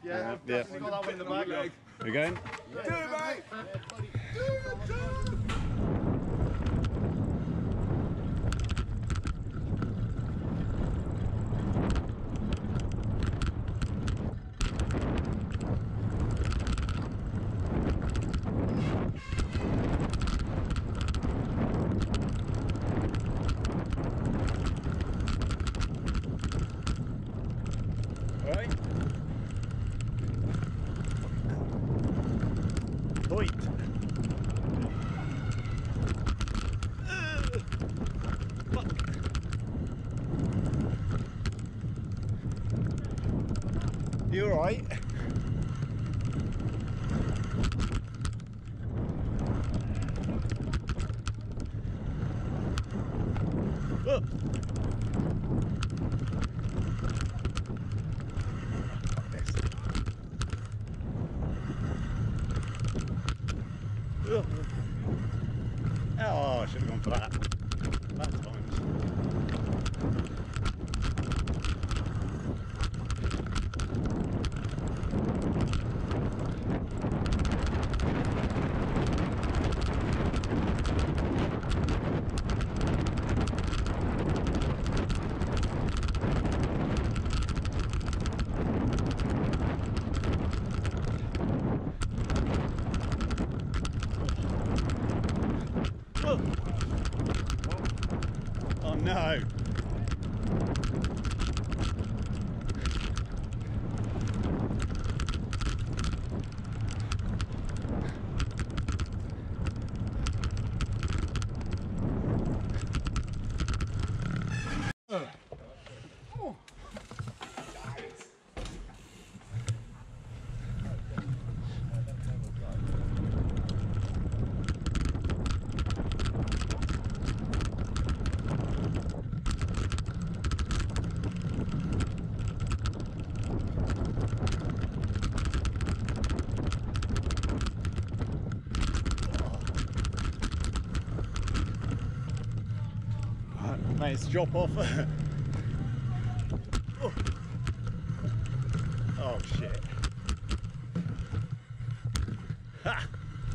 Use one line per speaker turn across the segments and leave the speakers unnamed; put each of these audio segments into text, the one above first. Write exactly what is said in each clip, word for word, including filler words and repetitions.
Yeah, I've definitely got that one in the bag.
We're going?
Yeah. Do it, mate! Do it, do it!
You alright? Oh. Oh, I should have gone for that. Bad times. Oh no! Uh. Oh. Mate, it's drop off. Oh. Oh shit. Ha.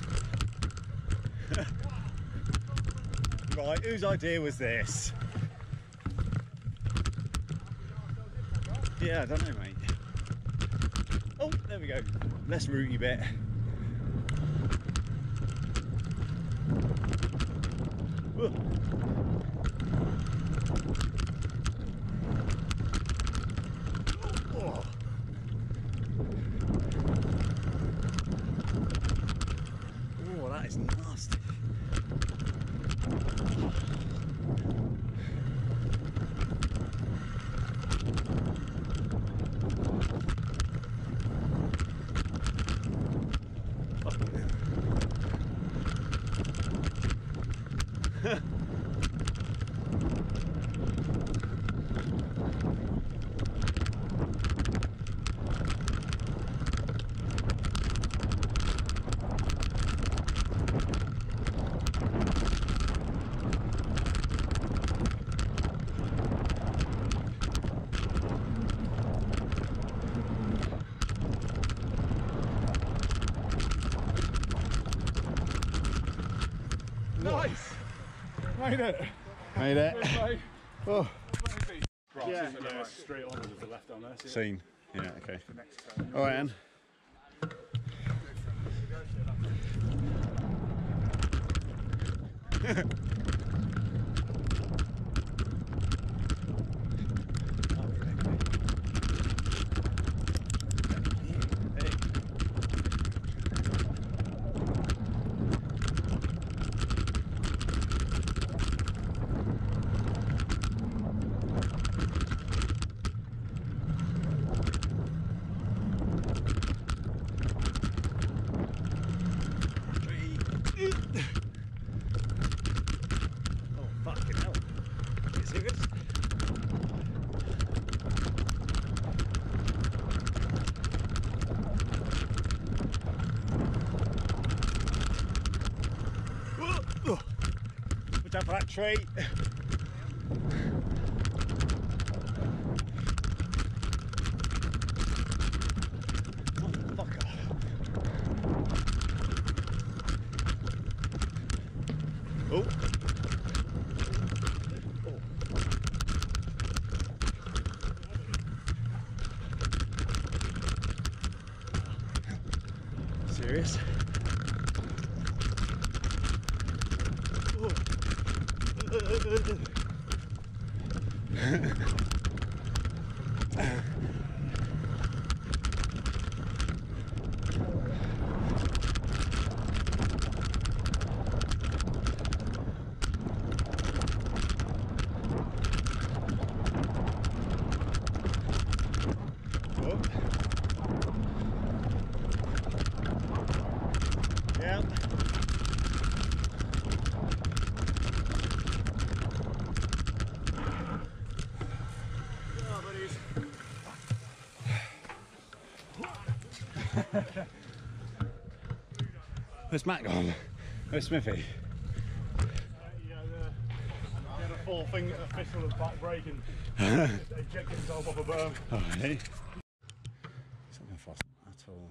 Right, whose idea was this? Yeah, I don't know, mate. Oh, there we go. Less rooty bit. Whoa. Oh, that is nasty.
Nice! Made it!
Made it!
Mate.
Oh.
Yeah, yeah, straight on with the left on there. See
Seen. Yeah, okay. Alright, Anne. Watch out for that tree. serious. Yeah. Oh, buddies. Where's Matt gone? Where's Smithy?
Uh, he had a, he had a full thing, a fistful of back brake and ejected himself off a berm.
Oh, really? It's not going to fast at all.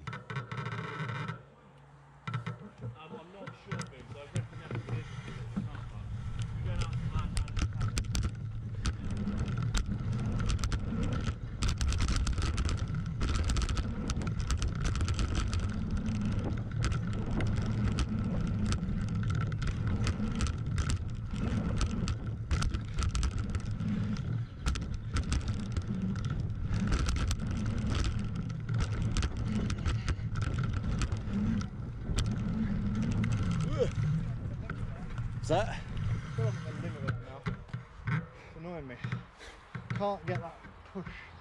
I'm, I'm not sure, because I reckon that it is. We're going out to my
What's that?
I feel like I'm at the limit of it now. It's annoying me. Can't get that push